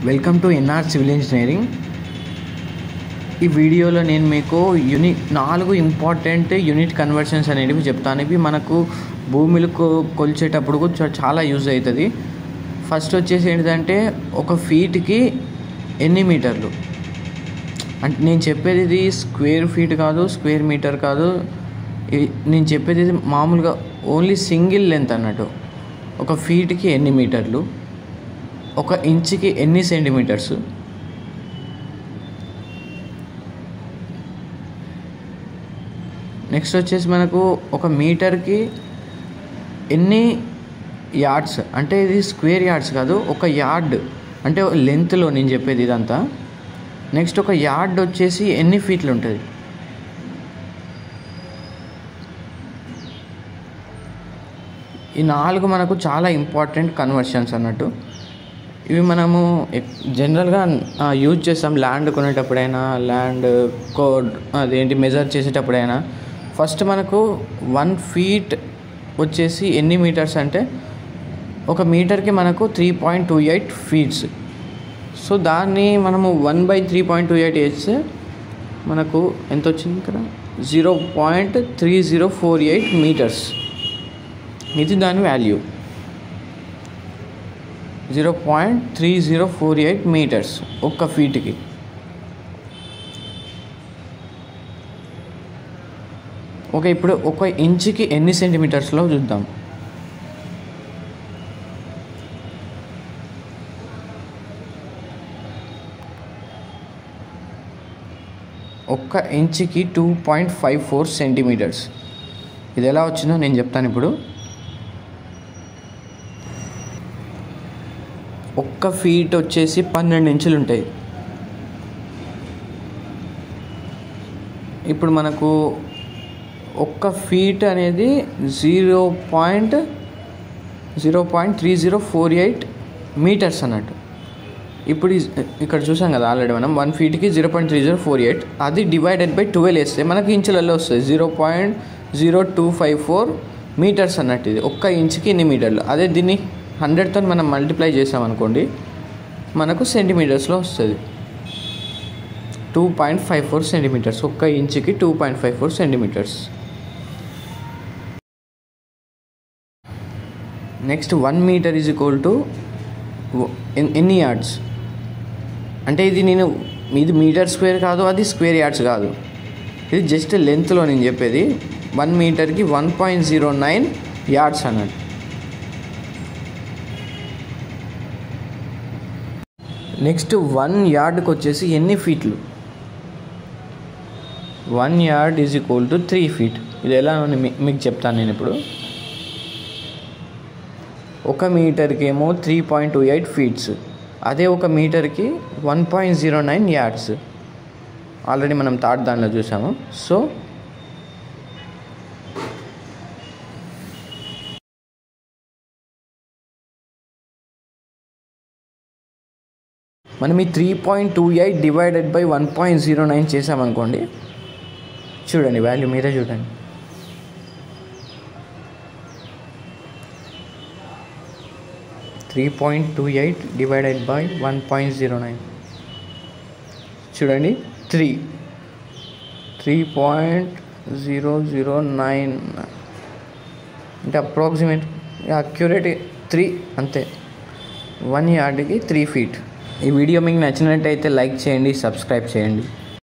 Welcome to NR civil engineering. ఈ వీడియోలో నేను మీకు 4 ఇంపార్టెంట్ యూనిట్ కన్వర్షన్స్ అనేటివి చెప్తాను. ఇవి మనకు భూమిలో కొలిచేటప్పుడు చాలా యూజ్ అవుతుంది. ఫస్ట్ వచ్చేసి ఏంటంటే ఒక ఫీట్కి ఎన్ని మీటర్లు అంటే నేను చెప్పేది ఇది స్క్వేర్ ఫీట్ కాదు, స్క్వేర్ మీటర్ కాదు. నేను చెప్పేది ఇది మామూలుగా ఓన్లీ సింగిల్ లెంత్ అన్నట్టు. ఒక ఫీట్కి ఎన్ని మీటర్లు, ఒక ఇంచుకి ఎన్ని సెంటీమీటర్స్, నెక్స్ట్ వచ్చేసి మనకు ఒక మీటర్కి ఎన్ని యార్డ్స్, అంటే ఇది స్క్వేర్ యార్డ్స్ కాదు, ఒక యార్డ్ అంటే లెంత్లో నేను చెప్పేది ఇదంతా. నెక్స్ట్ ఒక యార్డ్ వచ్చేసి ఎన్ని ఫీట్లు ఉంటుంది. ఈ 4 మనకు చాలా ఇంపార్టెంట్ కన్వర్షన్స్ అన్నట్టు. ఇవి మనము జనరల్గా యూజ్ చేస్తాం ల్యాండ్ కొనేటప్పుడైనా, ల్యాండ్ కోడ్ అదేంటి మెజర్ చేసేటప్పుడైనా. ఫస్ట్ మనకు 1 ఫీట్ వచ్చేసి ఎన్ని మీటర్స్ అంటే ఒక మీటర్కి మనకు 3.28 ఫీట్స్. సో దాన్ని మనము 1/3.28 వేస్తే మనకు ఎంత వచ్చింది ఇక్కడ 0.3048 మీటర్స్. ఇది దాని వాల్యూ 0.3048 మీటర్స్ ఒక్క ఫీట్కి. ఓకే, ఇప్పుడు ఒక ఇంచుకి ఎన్ని సెంటీమీటర్స్లో చూద్దాం. ఒక్క ఇంచుకి 2.54 సెంటీమీటర్స్. ఇది ఎలా వచ్చిందో నేను చెప్తాను ఇప్పుడు. ఒక్క ఫీట్ వచ్చేసి 12 ఇంచులు ఉంటాయి. ఇప్పుడు మనకు ఒక్క ఫీట్ అనేది 0.3048 మీటర్స్ అన్నట్టు. ఇప్పుడు ఇక్కడ చూసాం కదా ఆల్రెడీ మనం 1 ఫీట్కి 0.3048, అది డివైడెడ్ బై 12 వేస్తే మనకి ఇంచులలో వస్తుంది 0.0254 మీటర్స్ అన్నట్టు. ఇది ఒక్క ఇంచుకి ఎన్ని మీటర్లు. అదే దీన్ని 100తో మనం మల్టిప్లై చేసామనుకోండి మనకు సెంటీమీటర్స్లో వస్తుంది 2.54 సెంటీమీటర్స్. ఒక్క ఇంచుకి 2.54 centimetres. Next 1 metre is equal to ఎన్ని యార్డ్స్ అంటే ఇది మీటర్ స్క్వేర్ కాదు, అది స్క్వేర్ యార్డ్స్ కాదు, ఇది జస్ట్ లెంత్లో నేను చెప్పేది. 1 మీటర్కి 1.09 యార్డ్స్ అన్నట్టు. నెక్స్ట్ 1 యార్డ్కి వచ్చేసి ఎన్ని ఫీట్లు. 1 yard is equal to 3 feet. ఇది ఎలా మీకు చెప్తాను నేను ఇప్పుడు. ఒక మీటర్కి ఏమో 3.28 ఫీట్స్, అదే ఒక మీటర్కి 1.09 యార్డ్స్. ఆల్రెడీ మనం థర్డ్ దానిలో చూసాము. సో మనం ఈ 3.28 డివైడెడ్ బై 1.09 చేసామనుకోండి, చూడండి వాల్యూ మీరే చూడండి. .28 డివైడెడ్ బై 1.09 చూడండి 3.009 అంటే అప్రాక్సిమేట్ అక్యురేట్ 3 అంతే. 1 యార్డ్కి 3 ఫీట్. ఈ వీడియో మీకు నచ్చినట్టయితే లైక్ చేయండి, సబ్స్క్రైబ్ చేయండి.